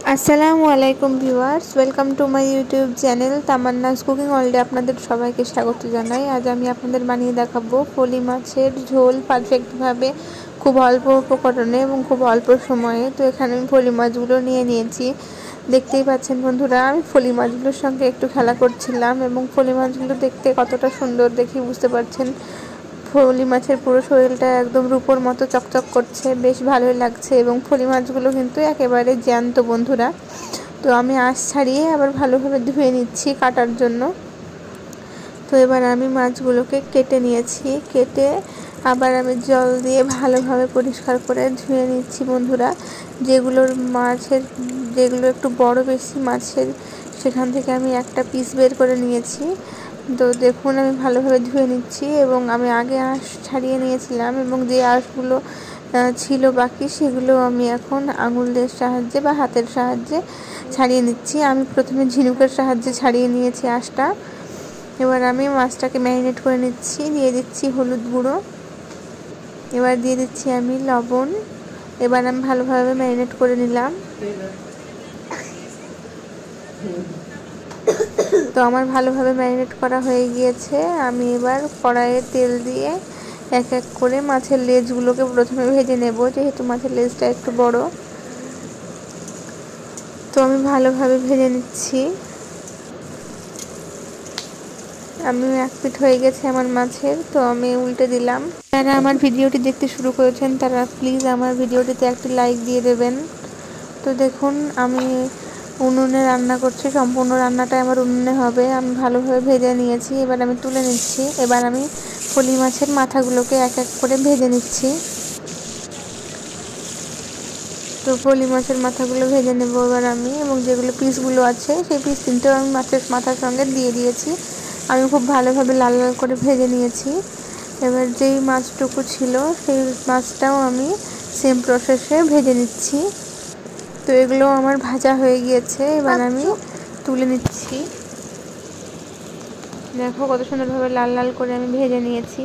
আসসালামু আলাইকুম viewers, welcome to my YouTube channel Tamanna's cooking ওয়ার্ল্ডে আপনাদের সবাইকে স্বাগত জানাই। আজ আমি আপনাদের বানিয়ে দেখাবো ফলি মাছের ঝোল পারফেক্টভাবে, খুব অল্প উপকরণে এবং খুব অল্প সময়ে। তো এখানে আমি ফলি মাছগুলো নিয়ে নিয়েছি, দেখতেই পাচ্ছেন বন্ধুরা। আমি ফলি মাছগুলোর সঙ্গে একটু খেলা করছিলাম এবং ফলি মাছগুলো দেখতে কতটা সুন্দর দেখি বুঝতে পারছেন। ফলি মাছের পুরো শরীরটা একদম রূপোর মতো চকচক করছে, বেশ ভালোই লাগছে। এবং ফলি মাছগুলো কিন্তু একেবারে জ্যান্ত বন্ধুরা। তো আমি আঁশ ছাড়িয়ে আবার ভালোভাবে ধুয়ে নিচ্ছি কাটার জন্য। তো এবার আমি মাছগুলোকে কেটে নিয়েছি, কেটে আবার আমি জল দিয়ে ভালোভাবে পরিষ্কার করে ধুয়ে নিচ্ছি বন্ধুরা। যেগুলো একটু বড় বেশি মাছের, সেখান থেকে আমি একটা পিস বের করে নিয়েছি। তো দেখুন আমি ভালোভাবে ধুয়ে নিচ্ছি এবং আমি আগে আঁশ ছাড়িয়ে নিয়েছিলাম এবং যে আঁশগুলো ছিল বাকি সেগুলো আমি এখন আঙুলের সাহায্যে বা হাতের সাহায্যে ছাড়িয়ে নিচ্ছি। আমি প্রথমে ঝিনুকের সাহায্যে ছাড়িয়ে নিয়েছি আঁশটা। এবার আমি মাছটাকে ম্যারিনেট করে নিচ্ছি, দিয়ে দিচ্ছি হলুদ গুঁড়ো, এবার দিয়ে দিচ্ছি আমি লবণ। এবার আমি ভালোভাবে ম্যারিনেট করে নিলাম। তো আমার ভালোভাবে ম্যারিনেট করা হয়ে গিয়েছে। আমি এবার কড়াইয়ে তেল দিয়ে এক এক করে মাছের লেজগুলোকে প্রথমে ভেজে নেব, যেহেতু মাছের লেজটা একটু বড়। তো আমি ভালোভাবে ভেজে নিচ্ছি। আমি এক পিঠ হয়ে গেছে আমার মাছের, তো আমি উল্টে দিলাম। যারা আমার ভিডিওটি দেখতে শুরু করেছেন তারা প্লিজ আমার ভিডিওটিতে একটি লাইক দিয়ে দেবেন। তো দেখুন আমি উনুনে রান্না করছি, সম্পূর্ণ রান্নাটা আমার উনুনে হবে। আমি ভালোভাবে ভেজে নিয়েছি, এবার আমি তুলে নিচ্ছি। এবার আমি ফলি মাছের মাথাগুলোকে এক এক করে ভেজে নিচ্ছি। তো ফলি মাছের মাথাগুলো ভেজে নেব এবার আমি, এবং যেগুলো পিসগুলো আছে সেই পিস তিনটেও আমি মাছের মাথার সঙ্গে দিয়ে দিয়েছি। আমি খুব ভালোভাবে লাল লাল করে ভেজে নিয়েছি। এবার যেই মাছটুকু ছিল সেই মাছটাও আমি সেম প্রসেসে ভেজে নিচ্ছি। তো এগুলো আমার ভাজা হয়ে গিয়েছে, এবার আমি তুলে নিচ্ছি। দেখো কত সুন্দরভাবে লাল লাল করে আমি ভেজে নিয়েছি।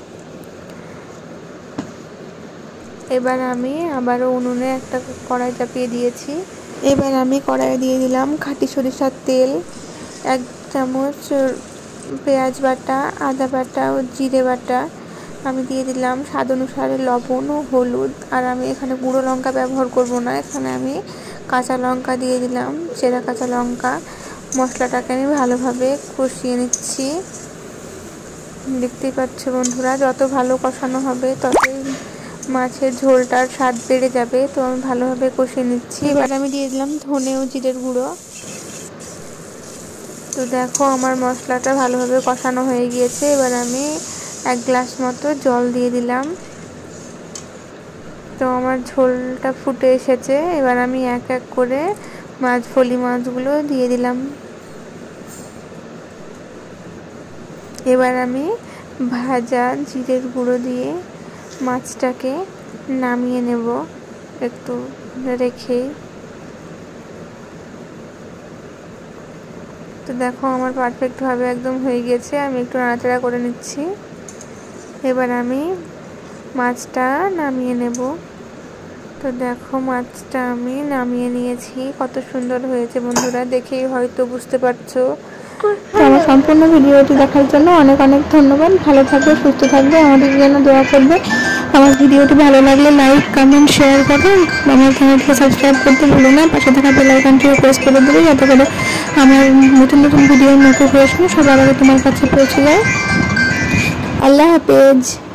এবার আমি আবারও উনুনে একটা কড়াই চাপিয়ে দিয়েছি। এবার আমি কড়াইয়ে দিয়ে দিলাম খাঁটি সরিষার তেল, 1 চামচ পেঁয়াজ বাটা, আদা বাটা ও জিরে বাটা। আমি দিয়ে দিলাম স্বাদ অনুসারে লবণ ও হলুদ। আর আমি এখানে গুঁড়ো লঙ্কা ব্যবহার করব না, এখানে আমি কাঁচা লঙ্কা দিয়ে দিলাম, চেরা কাঁচা লঙ্কা। মশলাটাকে আমি ভালোভাবে কষিয়ে নিচ্ছি। দেখতেই পাচ্ছ বন্ধুরা, যত ভালো কষানো হবে ততই মাছের ঝোলটার স্বাদ বেড়ে যাবে। তো আমি ভালোভাবে কষিয়ে নিচ্ছি। এবার আমি দিয়ে দিলাম ধনে ও জিরের গুঁড়ো। তো দেখো আমার মশলাটা ভালোভাবে কষানো হয়ে গিয়েছে। এবার আমি 1 গ্লাস মতো জল দিয়ে দিলাম। তো আমার ঝোলটা ফুটে এসেছে। এবার আমি এক এক করে ফলি মাছগুলো দিয়ে দিলাম। এবার আমি ভাজা জিরের গুঁড়ো দিয়ে মাছটাকে নামিয়ে নেব একটু রেখেই। তো দেখো আমার পারফেক্টভাবে একদম হয়ে গিয়েছে। আমি একটু নাড়াচাড়া করে নিচ্ছি। এবার আমি মাছটা নামিয়ে নেব। তো দেখো মাছটা আমি নামিয়ে নিয়েছি, কত সুন্দর হয়েছে বন্ধুরা, দেখেই হয়তো বুঝতে পারছো। তো আমার সম্পূর্ণ ভিডিওটি দেখার জন্য অনেক অনেক ধন্যবাদ। ভালো থাকবে, সুস্থ থাকবে, আমাদের জন্য দোয়া করবে। আমার ভিডিওটি ভালো লাগলে লাইক, কমেন্ট, শেয়ার করবে। আমার চ্যানেলটিকে সাবস্ক্রাইব করতে ভুলো না, পাশে থাকা বেল আইকনটিও প্রেস করে দেবে, যাতে করে আমার নতুন নতুন ভিডিওর নোটিফিকেশন সবার আগে তোমার কাছে পৌঁছে যায়। আল্লাহ হাফেজ।